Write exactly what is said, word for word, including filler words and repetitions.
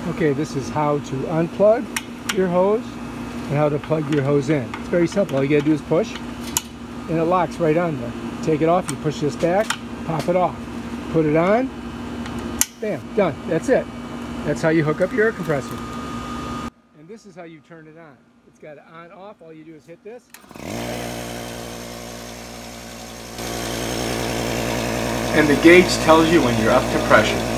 Okay, this is how to unplug your hose and how to plug your hose in. It's very simple. All you gotta do is push and it locks right on there. Take it off, you push this back, pop it off. Put it on, bam, done. That's it. That's how you hook up your air compressor. And this is how you turn it on. It's got it on, off. All you do is hit this. And the gauge tells you when you're up to pressure.